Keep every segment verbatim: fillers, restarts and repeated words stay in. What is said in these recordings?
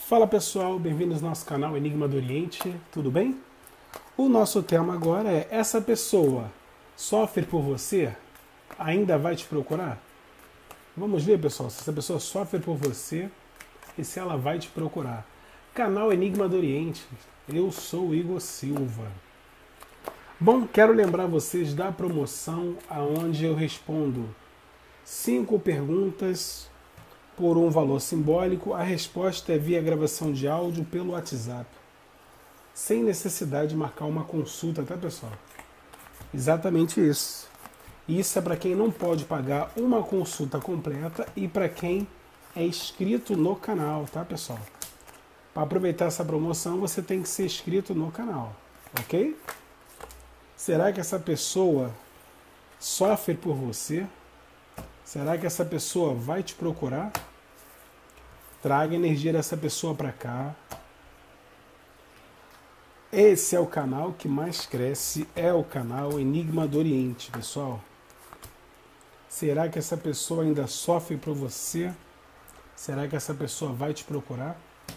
Fala pessoal, bem-vindos ao nosso canal Enigma do Oriente, tudo bem? O nosso tema agora é: essa pessoa sofre por você? Ainda vai te procurar? Vamos ver, pessoal, se essa pessoa sofre por você e se ela vai te procurar. Canal Enigma do Oriente, eu sou o Igor Silva. Bom, quero lembrar vocês da promoção onde eu respondo cinco perguntas por um valor simbólico. A resposta é via gravação de áudio pelo WhatsApp, sem necessidade de marcar uma consulta, tá pessoal? Exatamente isso. Isso é para quem não pode pagar uma consulta completa e para quem é inscrito no canal, tá pessoal? Para aproveitar essa promoção você tem que ser inscrito no canal, ok? Será que essa pessoa sofre por você? Será que essa pessoa vai te procurar? Traga a energia dessa pessoa para cá. Esse é o canal que mais cresce, é o canal Enigma do Oriente, pessoal. Será que essa pessoa ainda sofre por você? Será que essa pessoa vai te procurar?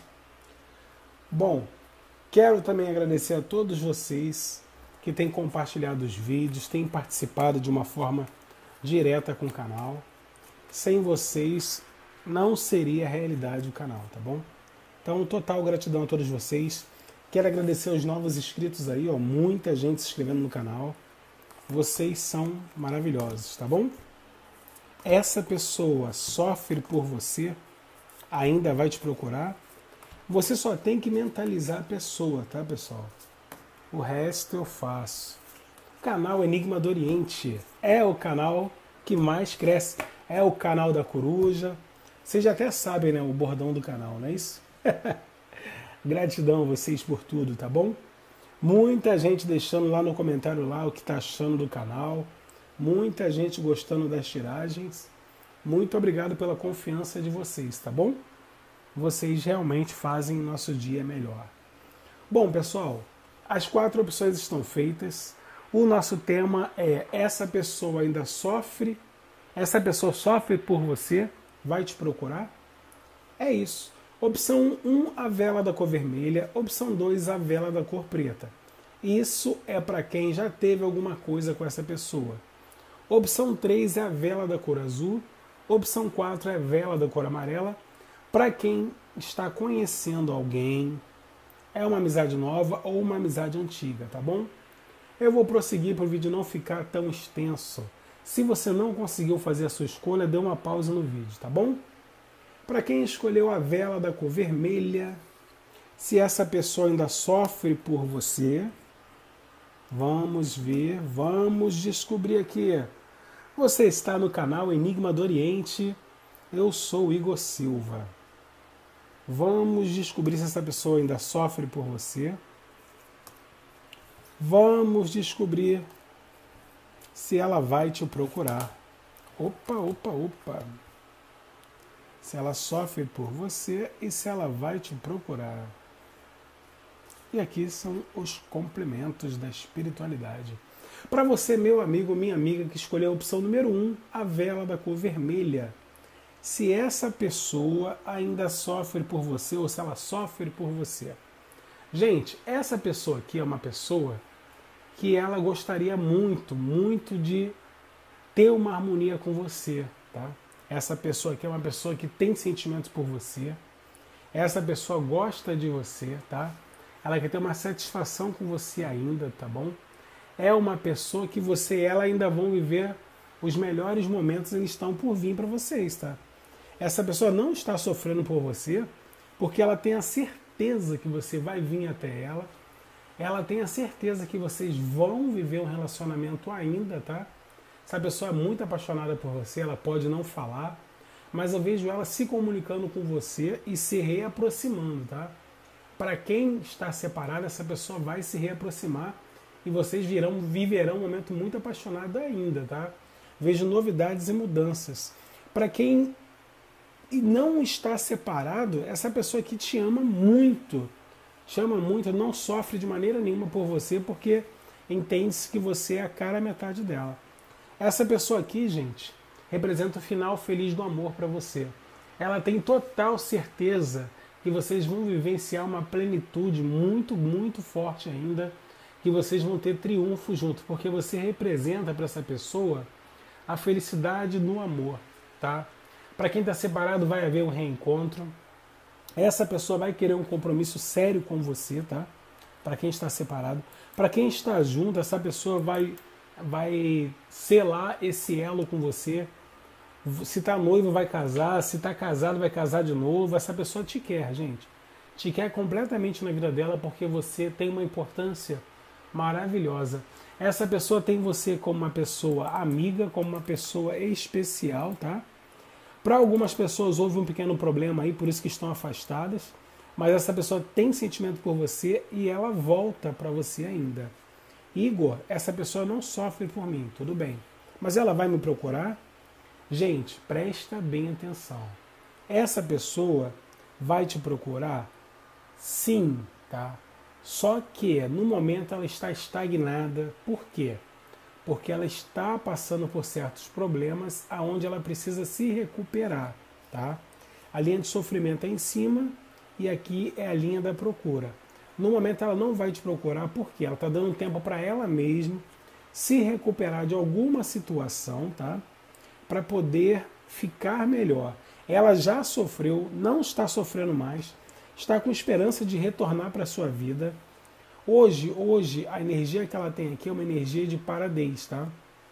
Bom, quero também agradecer a todos vocês que têm compartilhado os vídeos, têm participado de uma forma direta com o canal. Sem vocês não seria a realidade do canal, tá bom? Então, total gratidão a todos vocês. Quero agradecer aos novos inscritos aí, ó, muita gente se inscrevendo no canal. Vocês são maravilhosos, tá bom? Essa pessoa sofre por você, ainda vai te procurar. Você só tem que mentalizar a pessoa, tá, pessoal? O resto eu faço. O canal Enigma do Oriente é o canal que mais cresce, é o canal da coruja. Vocês já até sabem, né, o bordão do canal, não é isso? Gratidão a vocês por tudo, tá bom? Muita gente deixando lá no comentário lá o que tá achando do canal. Muita gente gostando das tiragens. Muito obrigado pela confiança de vocês, tá bom? Vocês realmente fazem nosso dia melhor. Bom, pessoal, as quatro opções estão feitas. O nosso tema é: essa pessoa ainda sofre? Essa pessoa sofre por você? Vai te procurar? É isso. Opção um, a vela da cor vermelha. Opção dois, a vela da cor preta. Isso é para quem já teve alguma coisa com essa pessoa. Opção três é a vela da cor azul. Opção quatro é a vela da cor amarela. Para quem está conhecendo alguém, é uma amizade nova ou uma amizade antiga, tá bom? Eu vou prosseguir para o vídeo não ficar tão extenso. Se você não conseguiu fazer a sua escolha, dê uma pausa no vídeo, tá bom? Para quem escolheu a vela da cor vermelha, se essa pessoa ainda sofre por você, vamos ver, vamos descobrir aqui. Você está no canal Enigma do Oriente, eu sou o Igor Silva. Vamos descobrir se essa pessoa ainda sofre por você. Vamos descobrir se ela vai te procurar. Opa, opa, opa. Se ela sofre por você e se ela vai te procurar. E aqui são os complementos da espiritualidade. Para você, meu amigo, minha amiga, que escolheu a opção número um, a vela da cor vermelha. Se essa pessoa ainda sofre por você ou se ela sofre por você. Gente, essa pessoa aqui é uma pessoa que ela gostaria muito, muito de ter uma harmonia com você, tá? Essa pessoa aqui é uma pessoa que tem sentimentos por você. Essa pessoa gosta de você, tá? Ela quer ter uma satisfação com você ainda, tá bom? É uma pessoa que você e ela ainda vão viver os melhores momentos, eles estão por vir para vocês, tá? Essa pessoa não está sofrendo por você porque ela tem a certeza que você vai vir até ela. Ela tem a certeza que vocês vão viver um relacionamento ainda, tá? Essa pessoa é muito apaixonada por você, ela pode não falar, mas eu vejo ela se comunicando com você e se reaproximando, tá? Para quem está separado, essa pessoa vai se reaproximar e vocês virão, viverão um momento muito apaixonado ainda, tá? Vejo novidades e mudanças. Para quem não está separado, essa pessoa aqui te ama muito, te ama muito, não sofre de maneira nenhuma por você, porque entende-se que você é a cara metade dela. Essa pessoa aqui, gente, representa o final feliz do amor para você. Ela tem total certeza que vocês vão vivenciar uma plenitude muito, muito forte ainda, que vocês vão ter triunfo junto, porque você representa para essa pessoa a felicidade no amor, tá? Para quem está separado vai haver um reencontro, essa pessoa vai querer um compromisso sério com você, tá? Para quem está separado. Para quem está junto, essa pessoa vai, vai selar esse elo com você. Se está noivo, vai casar. Se está casado, vai casar de novo. Essa pessoa te quer, gente. Te quer completamente na vida dela porque você tem uma importância maravilhosa. Essa pessoa tem você como uma pessoa amiga, como uma pessoa especial, tá? Para algumas pessoas houve um pequeno problema aí, por isso que estão afastadas. Mas essa pessoa tem sentimento por você e ela volta para você ainda. Igor, essa pessoa não sofre por mim, tudo bem. Mas ela vai me procurar? Gente, presta bem atenção. Essa pessoa vai te procurar? Sim, tá? Só que no momento ela está estagnada. Por quê? Porque ela está passando por certos problemas aonde ela precisa se recuperar, tá? A linha de sofrimento é em cima e aqui é a linha da procura. No momento ela não vai te procurar porque ela está dando tempo para ela mesma se recuperar de alguma situação, tá? Para poder ficar melhor. Ela já sofreu, não está sofrendo mais, está com esperança de retornar para a sua vida. Hoje, hoje, a energia que ela tem aqui é uma energia de paradez, tá?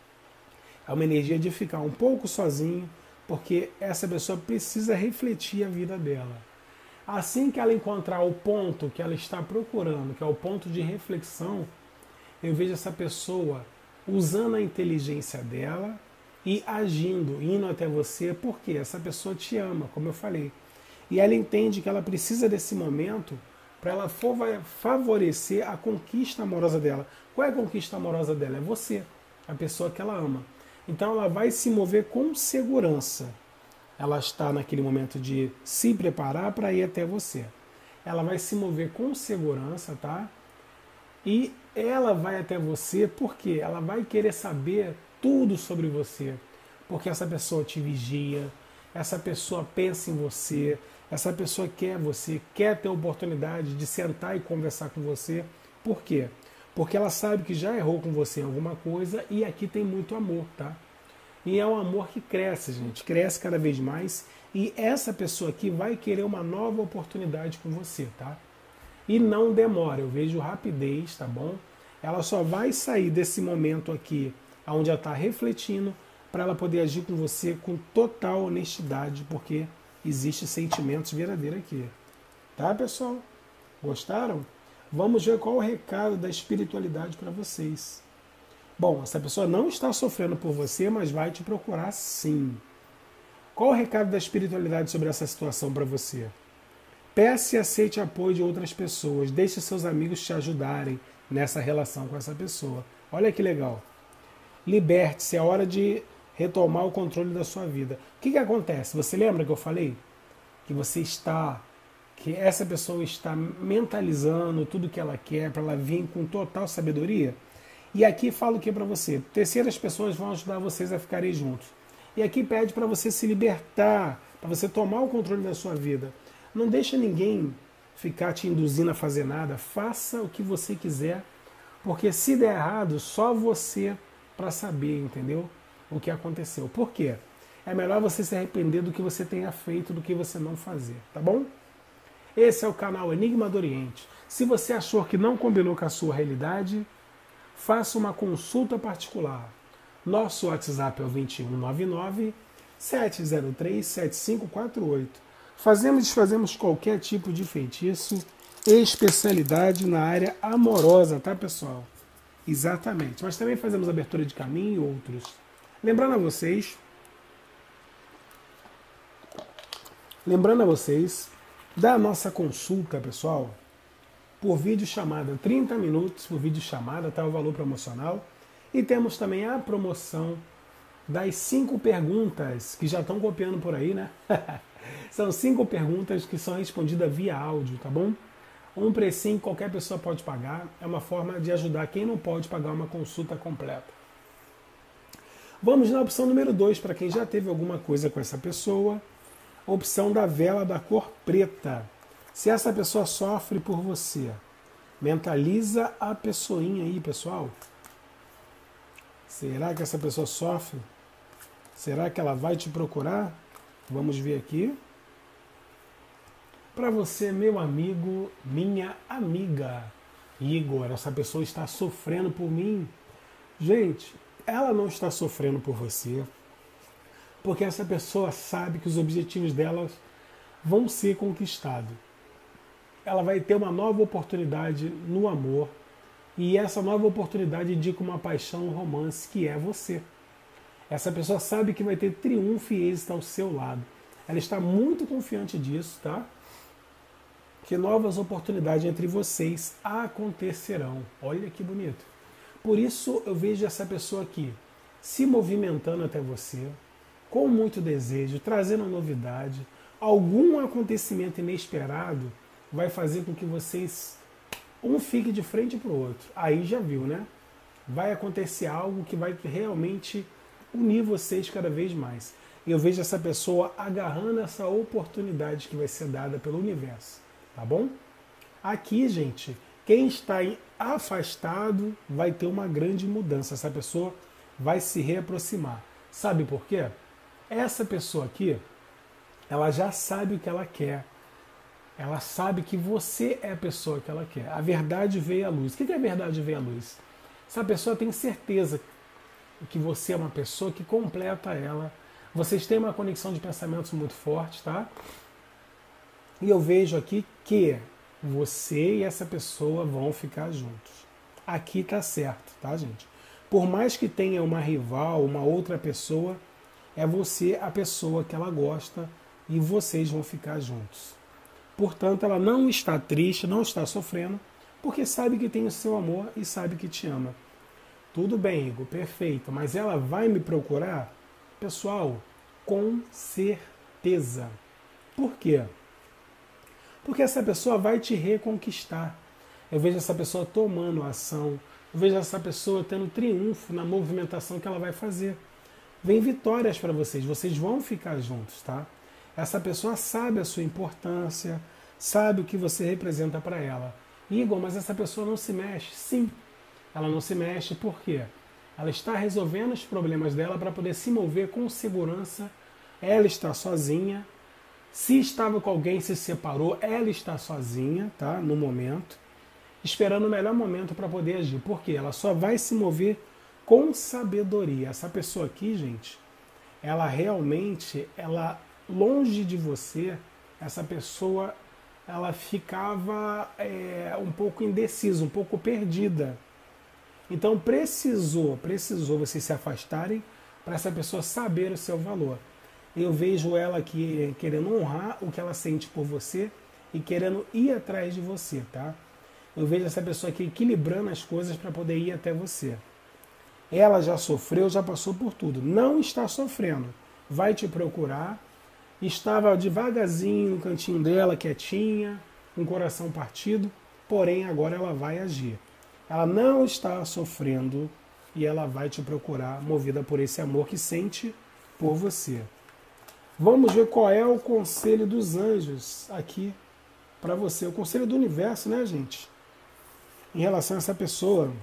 É uma energia de ficar um pouco sozinho, porque essa pessoa precisa refletir a vida dela. Assim que ela encontrar o ponto que ela está procurando, que é o ponto de reflexão, eu vejo essa pessoa usando a inteligência dela e agindo, indo até você, porque essa pessoa te ama, como eu falei. E ela entende que ela precisa desse momento para ela favorecer a conquista amorosa dela. Qual é a conquista amorosa dela? É você, a pessoa que ela ama. Então ela vai se mover com segurança. Ela está naquele momento de se preparar para ir até você. Ela vai se mover com segurança, tá? E ela vai até você porque ela vai querer saber tudo sobre você. Porque essa pessoa te vigia, essa pessoa pensa em você, essa pessoa quer você, quer ter a oportunidade de sentar e conversar com você. Por quê? Porque ela sabe que já errou com você em alguma coisa e aqui tem muito amor, tá? E é um amor que cresce, gente, cresce cada vez mais. E essa pessoa aqui vai querer uma nova oportunidade com você, tá? E não demora, eu vejo rapidez, tá bom? Ela só vai sair desse momento aqui, onde ela está refletindo, para ela poder agir com você com total honestidade, porque existe sentimentos verdadeiros aqui. Tá, pessoal? Gostaram? Vamos ver qual o recado da espiritualidade para vocês. Bom, essa pessoa não está sofrendo por você, mas vai te procurar sim. Qual o recado da espiritualidade sobre essa situação para você? Peça e aceite apoio de outras pessoas. Deixe seus amigos te ajudarem nessa relação com essa pessoa. Olha que legal. Liberte-se, é hora de retomar o controle da sua vida. O que, que acontece? Você lembra que eu falei? Que você está, que essa pessoa está mentalizando tudo que ela quer para ela vir com total sabedoria? E aqui fala o que para você? Terceiras pessoas vão ajudar vocês a ficarem juntos. E aqui pede para você se libertar, para você tomar o controle da sua vida. Não deixa ninguém ficar te induzindo a fazer nada. Faça o que você quiser, porque se der errado, só você para saber, entendeu? O que aconteceu. Por quê? É melhor você se arrepender do que você tenha feito, do que você não fazer, tá bom? Esse é o canal Enigma do Oriente. Se você achou que não combinou com a sua realidade, faça uma consulta particular. Nosso WhatsApp é o vinte e um nove nove, sete zero três, sete cinco quatro oito. Fazemos e desfazemos qualquer tipo de feitiço, especialidade na área amorosa, tá, pessoal? Exatamente. Mas também fazemos abertura de caminho e outros. Lembrando a vocês, lembrando a vocês da nossa consulta, pessoal, por vídeo chamada, trinta minutos por vídeo chamada, tá o valor promocional. E temos também a promoção das cinco perguntas que já estão copiando por aí, né? São cinco perguntas que são respondidas via áudio, tá bom? Um precinho que qualquer pessoa pode pagar. É uma forma de ajudar quem não pode pagar uma consulta completa. Vamos na opção número dois, para quem já teve alguma coisa com essa pessoa. Opção da vela da cor preta. Se essa pessoa sofre por você, mentaliza a pessoinha aí, pessoal. Será que essa pessoa sofre? Será que ela vai te procurar? Vamos ver aqui. Para você, meu amigo, minha amiga, Igor, essa pessoa está sofrendo por mim. Gente, ela não está sofrendo por você, porque essa pessoa sabe que os objetivos dela vão ser conquistados. Ela vai ter uma nova oportunidade no amor, e essa nova oportunidade indica uma paixão, um romance, que é você. Essa pessoa sabe que vai ter triunfo e êxito ao seu lado. Ela está muito confiante disso, tá? Que novas oportunidades entre vocês acontecerão. Olha que bonito. Por isso eu vejo essa pessoa aqui se movimentando até você, com muito desejo, trazendo novidade. Algum acontecimento inesperado vai fazer com que vocês um fique de frente para o outro. Aí já viu, né? Vai acontecer algo que vai realmente unir vocês cada vez mais. Eu vejo essa pessoa agarrando essa oportunidade que vai ser dada pelo universo. Tá bom? Aqui, gente, quem está afastado vai ter uma grande mudança. Essa pessoa vai se reaproximar. Sabe por quê? Essa pessoa aqui, ela já sabe o que ela quer. Ela sabe que você é a pessoa que ela quer. A verdade veio à luz. O que é a verdade veio à luz? Essa pessoa tem certeza que você é uma pessoa que completa ela. Vocês têm uma conexão de pensamentos muito forte, tá? E eu vejo aqui que você e essa pessoa vão ficar juntos. Aqui tá certo, tá, gente? Por mais que tenha uma rival, uma outra pessoa, é você a pessoa que ela gosta e vocês vão ficar juntos. Portanto, ela não está triste, não está sofrendo, porque sabe que tem o seu amor e sabe que te ama. Tudo bem, Igor, perfeito, mas ela vai me procurar? Pessoal, com certeza. Por quê? Porque essa pessoa vai te reconquistar. Eu vejo essa pessoa tomando ação, eu vejo essa pessoa tendo triunfo na movimentação que ela vai fazer. Vem vitórias para vocês, vocês vão ficar juntos, tá? Essa pessoa sabe a sua importância, sabe o que você representa para ela. Igor, mas essa pessoa não se mexe? Sim, ela não se mexe, por quê? Ela está resolvendo os problemas dela para poder se mover com segurança. Ela está sozinha. Se estava com alguém, se separou, ela está sozinha, tá? No momento, esperando o melhor momento para poder agir. Por quê? Ela só vai se mover com sabedoria. Essa pessoa aqui, gente, ela realmente, ela longe de você, essa pessoa, ela ficava é, um pouco indecisa, um pouco perdida. Então precisou, precisou vocês se afastarem para essa pessoa saber o seu valor. Eu vejo ela aqui querendo honrar o que ela sente por você e querendo ir atrás de você, tá? Eu vejo essa pessoa aqui equilibrando as coisas para poder ir até você. Ela já sofreu, já passou por tudo. Não está sofrendo. Vai te procurar. Estava devagarzinho no cantinho dela, quietinha, com o coração partido, porém agora ela vai agir. Ela não está sofrendo e ela vai te procurar, movida por esse amor que sente por você. Vamos ver qual é o conselho dos anjos aqui para você. O conselho do universo, né, gente? Em relação a essa pessoa.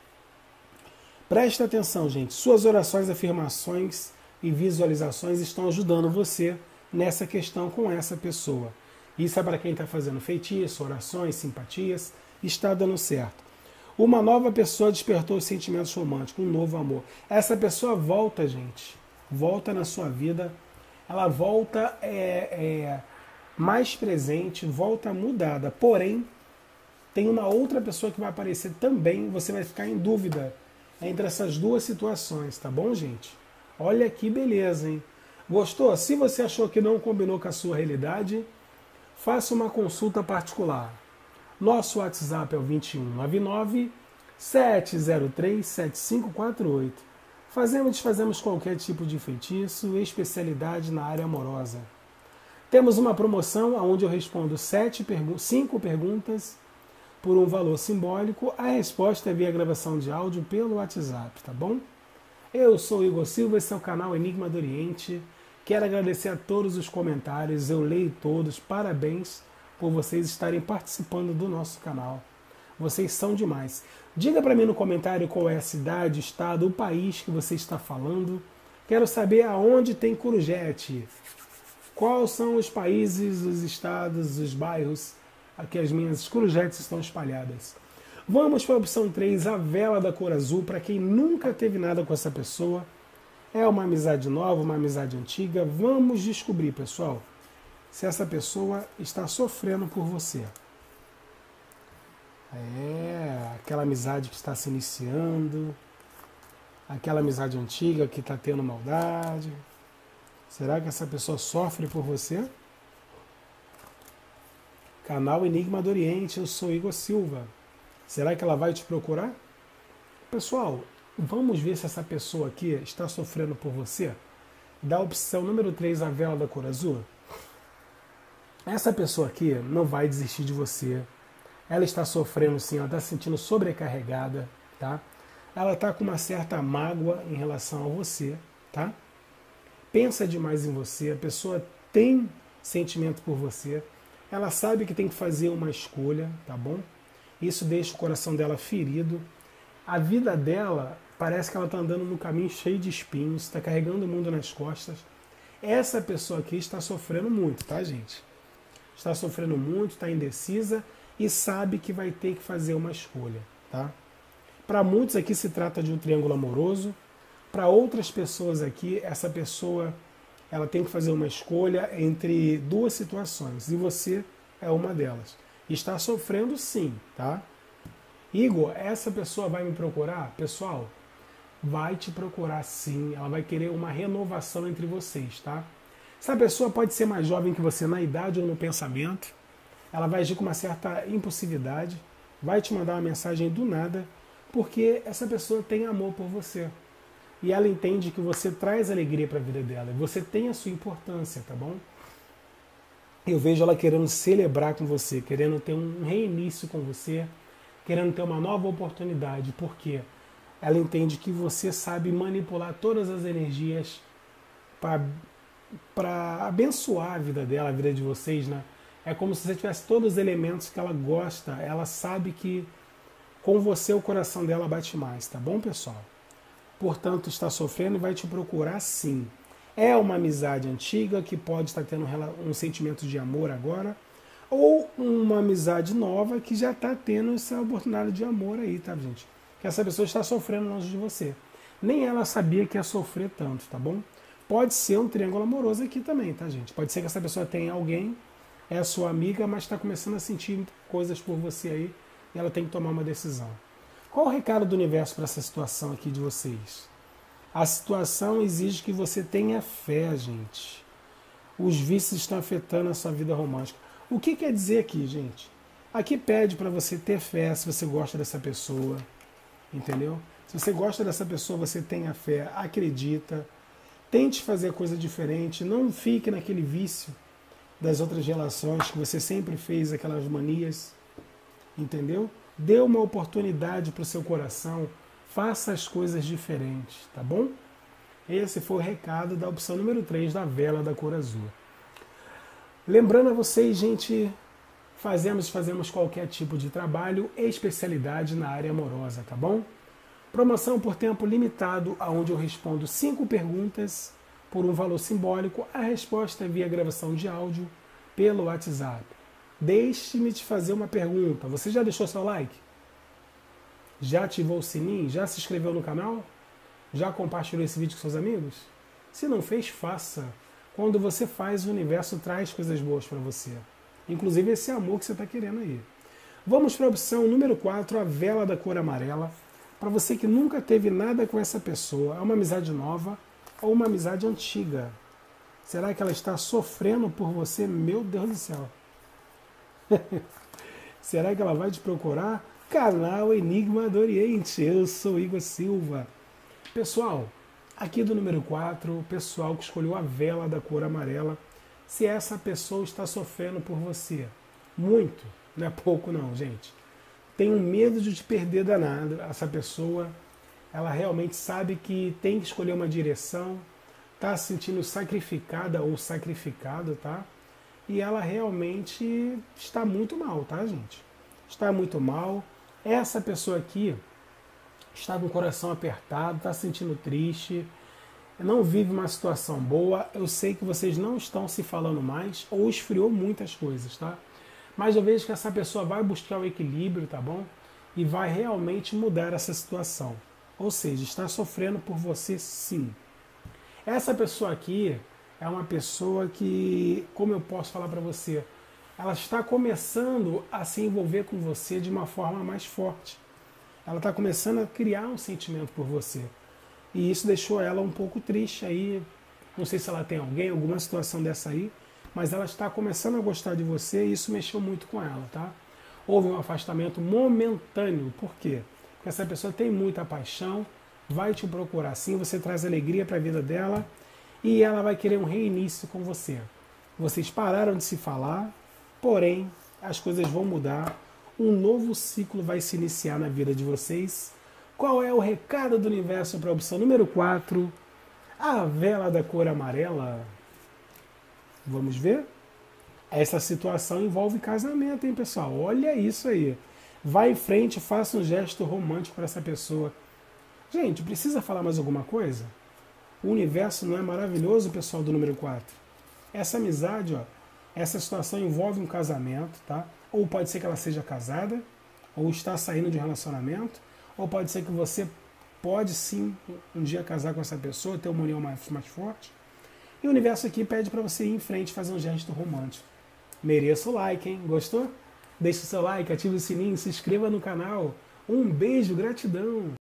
Presta atenção, gente. Suas orações, afirmações e visualizações estão ajudando você nessa questão com essa pessoa. Isso é para quem está fazendo feitiço, orações, simpatias. Está dando certo. Uma nova pessoa despertou os sentimentos românticos, um novo amor. Essa pessoa volta, gente. Volta na sua vida. Ela volta é, é, mais presente, volta mudada. Porém, tem uma outra pessoa que vai aparecer também. Você vai ficar em dúvida entre essas duas situações, tá bom, gente? Olha que beleza, hein? Gostou? Se você achou que não combinou com a sua realidade, faça uma consulta particular. Nosso WhatsApp é o vinte e um, noventa e nove, sete zero três, sete cinco quatro oito. Fazemos e desfazemos qualquer tipo de feitiço, especialidade na área amorosa. Temos uma promoção onde eu respondo sete pergu- cinco perguntas por um valor simbólico. A resposta é via gravação de áudio pelo WhatsApp, tá bom? Eu sou o Igor Silva, esse é o canal Enigma do Oriente. Quero agradecer a todos os comentários, eu leio todos, parabéns por vocês estarem participando do nosso canal. Vocês são demais. Diga para mim no comentário qual é a cidade, o estado, o país que você está falando. Quero saber aonde tem Corujete. Quais são os países, os estados, os bairros a que as minhas corujetes estão espalhadas. Vamos para a opção três, a vela da cor azul. Para quem nunca teve nada com essa pessoa, é uma amizade nova, uma amizade antiga. Vamos descobrir, pessoal, se essa pessoa está sofrendo por você. É, aquela amizade que está se iniciando, aquela amizade antiga que está tendo maldade. Será que essa pessoa sofre por você? Canal Enigma do Oriente, eu sou Igor Silva. Será que ela vai te procurar? Pessoal, vamos ver se essa pessoa aqui está sofrendo por você. Da opção número três, a vela da cor azul. Essa pessoa aqui não vai desistir de você. Ela está sofrendo sim, ela está se sentindo sobrecarregada, tá? Ela está com uma certa mágoa em relação a você, tá? Pensa demais em você, a pessoa tem sentimento por você, ela sabe que tem que fazer uma escolha, tá bom? Isso deixa o coração dela ferido. A vida dela parece que ela está andando num caminho cheio de espinhos, está carregando o mundo nas costas. Essa pessoa aqui está sofrendo muito, tá, gente? Está sofrendo muito, está indecisa e sabe que vai ter que fazer uma escolha, tá? Para muitos aqui se trata de um triângulo amoroso. Para outras pessoas aqui, essa pessoa ela tem que fazer uma escolha entre duas situações e você é uma delas. Está sofrendo sim, tá? Igor, essa pessoa vai me procurar? Pessoal, vai te procurar sim. Ela vai querer uma renovação entre vocês, tá? Essa pessoa pode ser mais jovem que você na idade ou no pensamento. Ela vai agir com uma certa impulsividade, vai te mandar uma mensagem do nada, porque essa pessoa tem amor por você. E ela entende que você traz alegria para a vida dela. Você tem a sua importância, tá bom? Eu vejo ela querendo celebrar com você, querendo ter um reinício com você, querendo ter uma nova oportunidade, porque ela entende que você sabe manipular todas as energias para abençoar a vida dela, a vida de vocês, né? É como se você tivesse todos os elementos que ela gosta. Ela sabe que com você o coração dela bate mais, tá bom, pessoal? Portanto, está sofrendo e vai te procurar sim. É uma amizade antiga que pode estar tendo um sentimento de amor agora, ou uma amizade nova que já está tendo essa oportunidade de amor aí, tá, gente? Que essa pessoa está sofrendo longe de você. Nem ela sabia que ia sofrer tanto, tá bom? Pode ser um triângulo amoroso aqui também, tá, gente? Pode ser que essa pessoa tenha alguém, é a sua amiga, mas está começando a sentir coisas por você aí e ela tem que tomar uma decisão. Qual o recado do universo para essa situação aqui de vocês? A situação exige que você tenha fé, gente. Os vícios estão afetando a sua vida romântica. O que quer dizer aqui, gente? Aqui pede para você ter fé se você gosta dessa pessoa, entendeu? Se você gosta dessa pessoa, você tenha fé, acredita, tente fazer coisa diferente, não fique naquele vício das outras relações que você sempre fez, aquelas manias, entendeu? Dê uma oportunidade para o seu coração, faça as coisas diferentes, tá bom? Esse foi o recado da opção número três da vela da cor azul. Lembrando a vocês, gente, fazemos fazemos qualquer tipo de trabalho e especialidade na área amorosa, tá bom? Promoção por tempo limitado, onde eu respondo cinco perguntas por um valor simbólico. A resposta é via gravação de áudio pelo WhatsApp. Deixe-me te fazer uma pergunta. Você já deixou seu like? Já ativou o sininho? Já se inscreveu no canal? Já compartilhou esse vídeo com seus amigos? Se não fez, faça. Quando você faz, o universo traz coisas boas para você. Inclusive esse amor que você está querendo aí. Vamos para a opção número quatro, a vela da cor amarela. Para você que nunca teve nada com essa pessoa, é uma amizade nova ou uma amizade antiga. Será que ela está sofrendo por você? Meu Deus do céu. Será que ela vai te procurar? Canal Enigma do Oriente, eu sou Igor Silva. Pessoal, aqui do número quatro, o pessoal que escolheu a vela da cor amarela, se essa pessoa está sofrendo por você. Muito, não é pouco não, gente. Tenho medo de te perder danado. Essa pessoa, ela realmente sabe que tem que escolher uma direção, está se sentindo sacrificada ou sacrificado, tá? e ela realmente está muito mal, tá, gente? Está muito mal. Essa pessoa aqui está com o coração apertado, está se sentindo triste, não vive uma situação boa. Eu sei que vocês não estão se falando mais ou esfriou muitas coisas, tá? Mas eu vejo que essa pessoa vai buscar o equilíbrio, tá bom? E vai realmente mudar essa situação. Ou seja, está sofrendo por você sim. Essa pessoa aqui é uma pessoa que, como eu posso falar para você, ela está começando a se envolver com você de uma forma mais forte. Ela está começando a criar um sentimento por você. E isso deixou ela um pouco triste aí. Não sei se ela tem alguém, alguma situação dessa aí, mas ela está começando a gostar de você e isso mexeu muito com ela, tá? Houve um afastamento momentâneo. Por quê? Porque essa pessoa tem muita paixão, vai te procurar sim, você traz alegria para a vida dela e ela vai querer um reinício com você. Vocês pararam de se falar, porém as coisas vão mudar, um novo ciclo vai se iniciar na vida de vocês. Qual é o recado do universo para a opção número quatro? A vela da cor amarela. Vamos ver? Essa situação envolve casamento, hein, pessoal? Olha isso aí. Vá em frente, faça um gesto romântico para essa pessoa. Gente, precisa falar mais alguma coisa? O universo não é maravilhoso, pessoal do número quatro? Essa amizade, ó, essa situação envolve um casamento, tá? Ou pode ser que ela seja casada, ou está saindo de um relacionamento, ou pode ser que você pode sim um dia casar com essa pessoa, ter uma união mais, mais forte. E o universo aqui pede para você ir em frente e fazer um gesto romântico. Mereça o like, hein? Gostou? Deixe o seu like, ative o sininho, se inscreva no canal. Um beijo, gratidão!